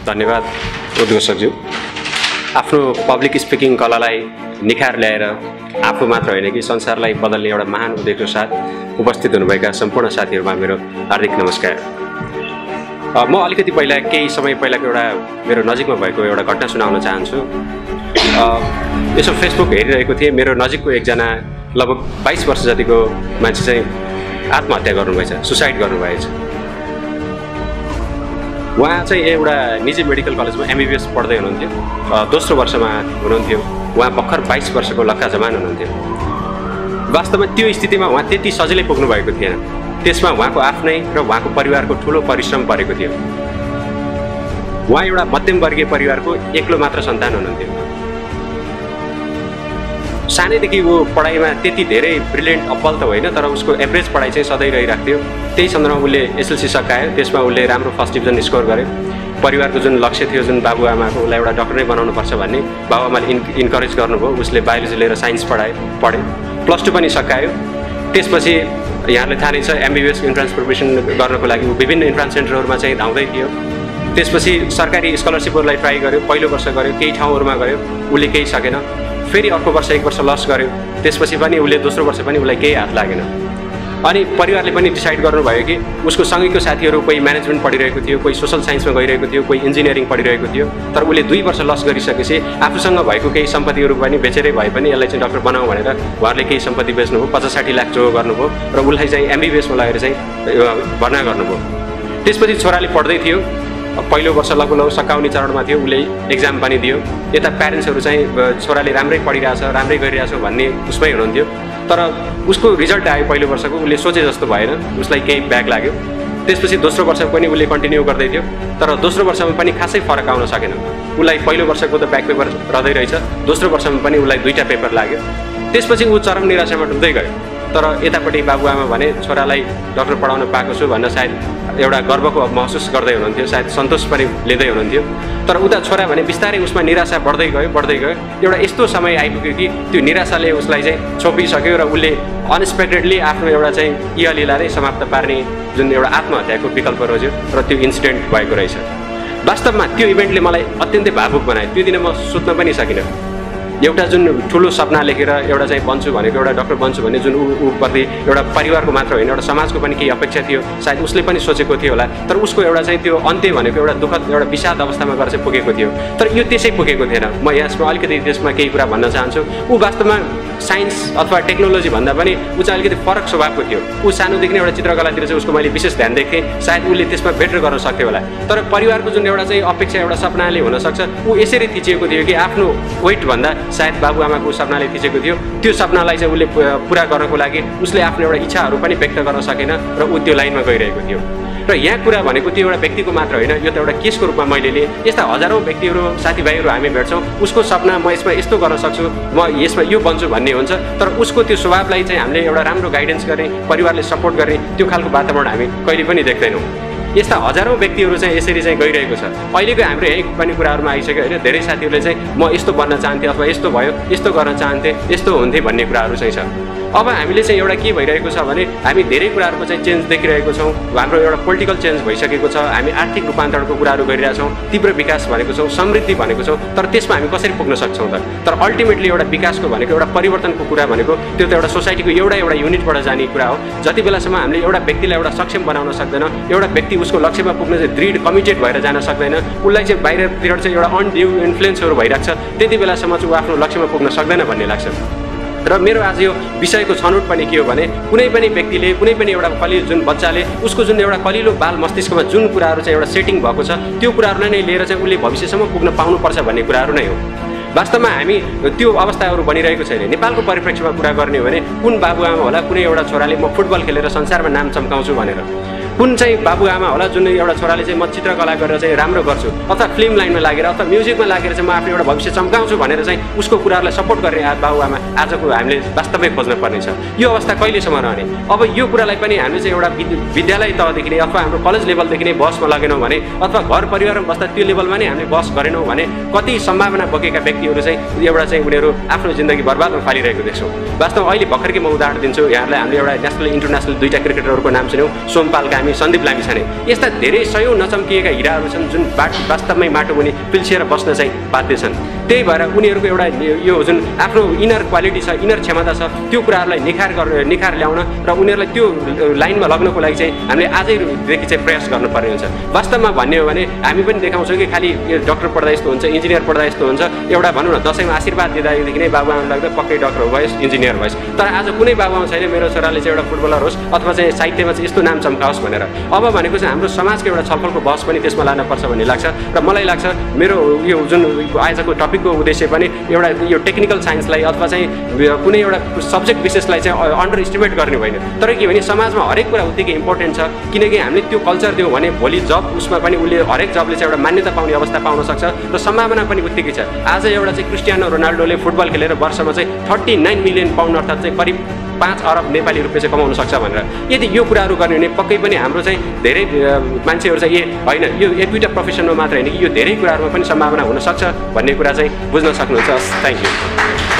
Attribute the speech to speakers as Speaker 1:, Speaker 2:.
Speaker 1: धन्यवाद उद्घोषकज्यू। आफ्नो public speaking कलालाई निखार ल्याएर आफू मात्र होइन कि संसारलाई बदल्ने एउटा महान उद्देश्यको साथ उपस्थित हुनुभएका सम्पूर्ण साथीहरूमा मेरो हार्दिक नमस्कार। म अलिकति पहिला केही समय पहिलाको एउटा मेरो नजिकमा भएको एउटा घटना सुनाउन चाहन्छु। यसो फेसबुक हेरिरहेको थिएँ, मेरो नजिकको एकजना लगभग 22 वर्ष जतिको मान्छे चाहिँ आत्महत्या गर्नुभएछ, सुसाइड गर्नुभएछ। उहाँ चाहिँ एउटा निजी मेडिकल कलेजमा MBBS पढ्दै हुनुहुन्थ्यो, दोस्रो वर्षमा हुनुहुन्थ्यो। उहाँ भर्खर 22 वर्षको लक्का जवान हुनुहुन्थ्यो। वास्तवमा त्यो स्थितिमा उहाँ त्यति सजिलै पुग्नु भएको थिएन। त्यसमा उहाँको आफ्नै र उहाँको परिवारको ठुलो परिश्रम परेको थियो। उहाँ एउटा मध्यमवर्गीय परिवारको एक्लो मात्र सन्तान हुनुहुन्थ्यो। सानैदेखि ऊ पढाइमा त्यति धेरै ब्रिलियन्ट अब्बल त होइन, तर उसको एभरेज पढाइ चाहिँ सधैँ रहिरहेको थियो। त्यही सन्दर्भमा उसले SLC सकायो, त्यसमा उसले राम्रो फर्स्ट डिभिजन स्कोर गर्यो। परिवारको जुन लक्ष्य थियो, जुन बाबुआमाको उसलाई एउटा डक्टर नै बनाउनुपर्छ भन्ने बाबुआमाले इन्करेज गर्नुभयो। उसले बायोलोजी लिएर साइन्स पढे, +2 पनि सकायो। त्यसपछि यहाँले थाहा नै छ MBBS इन्ट्रान्स प्रिपरेसन गर्नको लागि ऊ विभिन्न इन्ट्रान्स सेन्टरहरूमा चाहिँ धाउँदै थियो। त्यसपछि सरकारी स्कलरसिपहरूलाई ट्राई गर्यो, पहिलो वर्ष गर्यो, केही ठाउँहरूमा गयो, उसले केही सकेन। फेरि अर्को वर्ष 1 वर्ष लस गर्यो। त्यसपछि पनि उसले दोस्रो वर्ष पनि उसलाई केही हात लागेन। अनि परिवारले पनि डिसाइड गर्नुभयो कि उसको सँगैको साथीहरू कोही म्यानेजमेन्ट पढिरहेको थियो, कोही सोसल साइन्समा गइरहेको थियो, कोही इन्जिनियरिङ पढिरहेको थियो। तर उसले 2 वर्ष लस गरिसकेपछि आफूसँग भएको केही सम्पत्तिहरू पनि बेचेरै भए पनि यसलाई चाहिँ डक्टर बनाऊ भनेर उहाँहरूले केही सम्पत्ति बेच्नुभयो, 50-60 लाख जो गर्नुभयो र उसलाई चाहिँ MBBSमा लगेर चाहिँ भर्ना गर्नुभयो। त्यसपछि छोराले पढ्दै थियो, पहिलो वर्ष लगभग सकाउने चरणमा थियो, उसले एक्जाम पनि दियो। यता प्यारेन्ट्सहरू चाहिँ छोराले राम्रै पढिरहेछ, राम्रै गरिरहेछ भन्ने उसमै हुनुहुन्थ्यो। तर उसको रिजल्ट आयो पहिलो वर्षको, उसले सोचे जस्तो भएन, उसलाई केही ब्याक लाग्यो। त्यसपछि दोस्रो वर्ष पनि उसले कन्टिन्यू गर्दै थियो, तर दोस्रो वर्षमा पनि खासै फरक आउन सकेन। उसलाई पहिलो वर्षको त ब्याक पेपर रहँदै रहेछ, दोस्रो वर्षमा पनि उसलाई 2टा पेपर लाग्यो। त्यसपछि ऊ चरम निराशामा डुब्दै गयो। तर यतापट्टि बाबुआमा भने छोरालाई डक्टर पढाउन पाएको छु भन्न सायद एउटा गर्वको महसुस गर्दै हुनुहुन्थ्यो, सायद सन्तोष पनि लिँदै हुनुहुन्थ्यो। तर उता छोरा भने बिस्तारै उसमा निराशा बढ्दै गयो। एउटा यस्तो समय आइपुग्यो कि त्यो निराशाले उसलाई चाहिँ छोपिसक्यो र उसले अनएक्सपेक्टेडली आफ्नो एउटा चाहिँ इहलीलालाई समाप्त पार्ने जुन एउटा आत्महत्याको विकल्प रोज्यो र त्यो इन्सिडेन्ट भएको रहेछ। वास्तवमा त्यो इभेन्टले मलाई अत्यन्तै भावुक बनायो। त्यो दिन म सुत्न पनि सकिनँ। एउटा जुन ठुलो सपना लेखेर एउटा चाहिँ बन्छु भनेको, एउटा डक्टर बन्छु भन्ने जुन ऊप्रति एउटा परिवारको मात्र होइन, एउटा समाजको पनि केही अपेक्षा थियो, सायद उसले पनि सोचेको थियो होला। तर उसको एउटा चाहिँ त्यो अन्त्य भनेको एउटा दुःखद, एउटा विषाद अवस्थामा गएर चाहिँ पुगेको थियो। तर यो त्यसै पुगेको थिएन। म यसमा अलिकति त्यसमा केही कुरा भन्न चाहन्छु। ऊ वास्तवमा साइन्स अथवा टेक्नोलोजी भन्दा पनि ऊ चाहिँ अलिकति फरक स्वभावको थियो। ऊ सानोदेखि नै एउटा चित्रकलातिर चाहिँ उसको मैले विशेष ध्यान देख्थेँ। सायद उसले त्यसमा बेटर गर्न सक्थ्यो होला। तर परिवारको जुन एउटा चाहिँ अपेक्षा, एउटा सपनाले हुनसक्छ, ऊ यसरी थिचिएको थियो कि आफ्नो वेटभन्दा सायद बाबुआमाको सपनाले थिचेको थियो। त्यो सपनालाई चाहिँ उसले पुरा गर्नको लागि उसले आफ्नो एउटा इच्छाहरू पनि व्यक्त गर्न सकेन र ऊ त्यो लाइनमा गइरहेको थियो। र यहाँ कुरा भनेको त्यो एउटा व्यक्तिको मात्र होइन, यो त एउटा केसको रूपमा मैले लिएँ। यस्ता हजारौँ व्यक्तिहरू, साथीभाइहरू हामी भेट्छौँ। उसको सपना म यसमा यस्तो गर्न सक्छु, म यसमा यो बन्छु भन्ने हुन्छ। तर उसको त्यो स्वभावलाई चाहिँ हामीले एउटा राम्रो गाइडेन्स गर्ने, परिवारले सपोर्ट गर्ने त्यो खालको वातावरण हामी कहिले पनि देख्दैनौँ। यस्ता हजारौँ व्यक्तिहरू चाहिँ यसरी चाहिँ गइरहेको छ। अहिलेको हाम्रो यही पनि कुराहरूमा आइसक्यो होइन। धेरै साथीहरूले चाहिँ म यस्तो बन्न चाहन्थेँ अथवा यस्तो भयो, यस्तो गर्न चाहन्थेँ, यस्तो हुन्थेँ भन्ने कुराहरू चाहिँ छ। अब हामीले चाहिँ एउटा के भइरहेको छ भने हामी धेरै कुराहरूको चाहिँ चेन्ज देखिरहेको छौँ। हाम्रो एउटा पोलिटिकल चेन्ज भइसकेको छ। हामी आर्थिक रूपान्तरणको कुराहरू गरिरहेछौँ, तीव्र विकास भनेको छौँ, समृद्धि भनेको छौँ। तर त्यसमा हामी कसरी पुग्न सक्छौँ त? तर अल्टिमेटली एउटा विकासको भनेको, एउटा परिवर्तनको कुरा भनेको त्यो त एउटा सोसाइटीको एउटा युनिटबाट जाने कुरा हो। जति बेलासम्म हामीले एउटा व्यक्तिलाई एउटा सक्षम बनाउन सक्दैन, एउटा व्यक्ति उसको लक्ष्यमा पुग्न चाहिँ दृढ कमिटेड भएर जान सक्दैन, उसलाई चाहिँ बाहिरतिर चाहिँ एउटा अनड्यू इन्फ्लुएन्सहरू भइरहेको छ, त्यति बेलासम्म चाहिँ ऊ आफ्नो लक्ष्यमा पुग्न सक्दैन भन्ने लाग्छ। र मेरो आज यो विषयको छनौट पनि के हो भने कुनै पनि व्यक्तिले, कुनै पनि एउटा कलिलो जुन बच्चाले उसको जुन एउटा कलिलो बाल मस्तिष्कमा जुन कुराहरू चाहिँ एउटा सेटिङ भएको छ, त्यो कुराहरूलाई नै लिएर चाहिँ उसले भविष्यसम्म पुग्न पाउनुपर्छ भन्ने कुराहरू नै हो। वास्तवमा हामी त्यो अवस्थाहरू बनिरहेको छैन। नेपालको परिप्रेक्ष्यमा कुरा गर्ने हो भने कुन बाबुआमा होला कुनै एउटा छोराले म फुटबल खेलेर संसारमा नाम चम्काउँछु भनेर, कुन चाहिँ बाबुआमा होला जुन एउटा छोराले चाहिँ म चित्रकला गरेर चाहिँ राम्रो गर्छु अथवा फिल्म लाइनमा लागेर अथवा म्युजिकमा लागेर चाहिँ म आफ्नो एउटा भविष्य चम्काउँछु भनेर चाहिँ उसको कुराहरूलाई सपोर्ट गर्ने बाबुआमा आजको हामीले वास्तवमै खोज्न पर्नेछ। यो अवस्था कहिलेसम्म रहने? अब यो कुरालाई पनि हामीले चाहिँ एउटा विद्यालय तहदेखि नै अथवा हाम्रो कलेज लेभलदेखि नै बहसमा लगेनौँ भने अथवा घर परिवारमा बस्दा त्यो लेभलमा नै हामीले बहस गरेनौँ भने कति सम्भावना बोकेका व्यक्तिहरू चाहिँ एउटा चाहिँ उनीहरू आफ्नो जिन्दगी बर्बादमा फालिरहेको देख्छौँ। वास्तवमा अहिले भर्खरकै म उदाहरण दिन्छु यहाँहरूलाई। हामीले एउटा नेसनल इन्टरनेसनल 2टा क्रिकेटरहरूको नाम सुन्यौँ, सोमपाल लामी, सन्दीप लामिछाने यस्ता धेरै सयौं नचम्किएका हिराहरू छन् जुन वास्तवमै माटो मुनि पिल्सिएर बस्न चाहिँ बाध्य छन्। त्यही भएर उनीहरूको एउटा यो जुन आफ्नो इनर क्वालिटी छ, इनर क्षमता छ, त्यो कुराहरूलाई निखार ल्याउन र उनीहरूलाई त्यो लाइनमा लग्नको लागि चाहिँ हामीले आजैदेखि चाहिँ प्रयास गर्नुपर्ने हुन्छ। वास्तवमा भन्ने हो भने हामी पनि देखाउँछौँ कि खालि यो डक्टर पढ्दा यस्तो हुन्छ, इन्जिनियर पढ्दा यस्तो हुन्छ, एउटा भनौँ न दसैँमा आशीर्वाद दिँदादेखि नै बाबुआमा लाग्दा पक्कै डक्टर भएस्, इन्जिनियर भएस्। तर आज कुनै बाबुआमा छैन मेरो छोराले चाहिँ एउटा फुटबलर होस् अथवा चाहिँ साहित्यमा चाहिँ यस्तो नाम चम्काओस् भनेर। अब भनेको चाहिँ हाम्रो समाजको एउटा छलफलको बहस पनि त्यसमा लानुपर्छ भन्ने लाग्छ र मलाई लाग्छ मेरो यो जुन आजको टपिकको उद्देश्य पनि एउटा यो टेक्निकल साइन्सलाई अथवा चाहिँ कुनै एउटा सब्जेक्ट विशेषलाई चाहिँ अन्डर इस्टिमेट गर्ने होइन। तर के भने समाजमा हरेक कुरा उत्तिकै इम्पोर्टेन्ट छ, किनकि हामीले त्यो कल्चर दियौँ भने भोलि जब उसमा पनि उसले हरेक जबले चाहिँ एउटा मान्यता पाउने अवस्था पाउन सक्छ र सम्भावना पनि उत्तिकै छ। आज एउटा चाहिँ क्रिस्टियानो रोनाल्डोले फुटबल खेलेर वर्षमा चाहिँ 39 मिलियन पाउन्ड अर्थात् चाहिँ करिब 5 अरब नेपाली रुपियाँ चाहिँ कमाउन सक्छ भनेर यदि यो कुराहरू गर्ने भने पक्कै पनि हाम्रो चाहिँ धेरै मान्छेहरू चाहिँ होइन यो एक दुईवटा प्रोफेसनमा मात्र होइन कि यो धेरै कुराहरूमा पनि सम्भावना हुन सक्छ भन्ने कुरा चाहिँ बुझ्न सक्नुहुन्छ। Thank you.